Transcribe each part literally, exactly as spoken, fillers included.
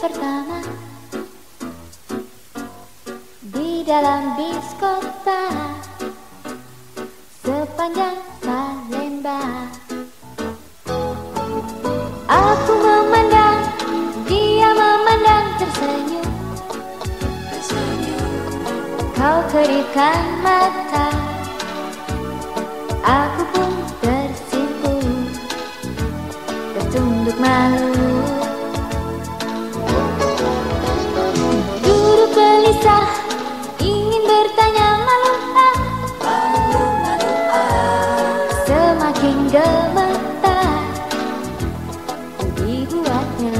pertama di dalam bis kota sepanjang Salemba. Aku memandang, dia memandang tersenyum. Kau kedipkan mata, aku pun tersipu, tertunduk malu. Duduk gelisah, ingin bertanya malu ah, semakin gemetar dibuatnya.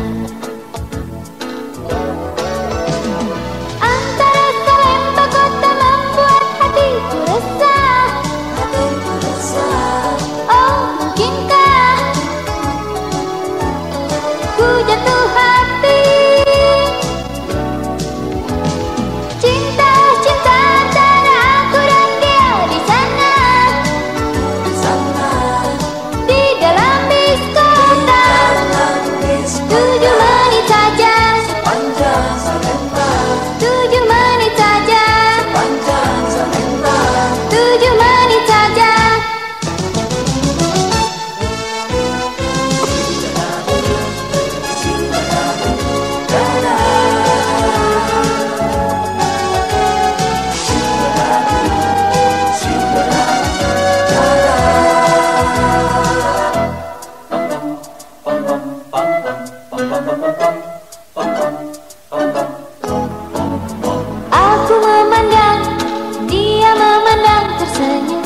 Antara Salemba kota membuat hatiku resah. Oh, mungkinkah ku jatuh hati? Cinta, cinta antara aku dan dia di sana, di dalam bis kota. Tujuh menit saja, tujuh menit saja, tujuh menit saja. Aku memandang, dia memandang tersenyum.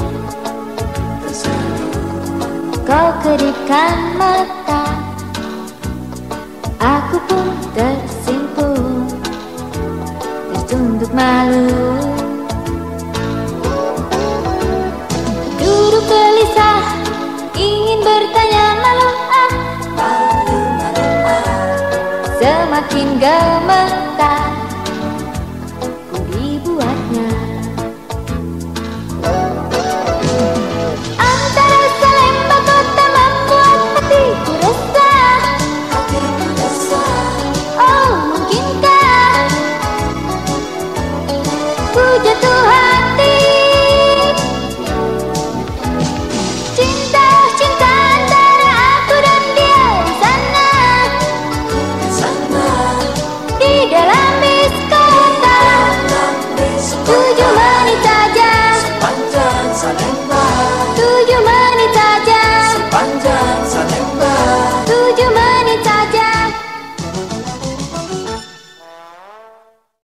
Kau kedipkan mata, aku pun tersipu, tertunduk malu. Duduk gelisah, ingin bertanya malu ah, semakin gemetar